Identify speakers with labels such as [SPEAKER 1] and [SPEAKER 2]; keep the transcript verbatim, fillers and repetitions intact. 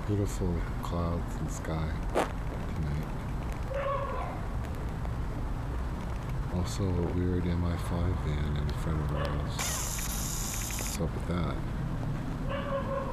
[SPEAKER 1] beautiful clouds and sky tonight. Also a weird M I five van in front of our house. What's up with that?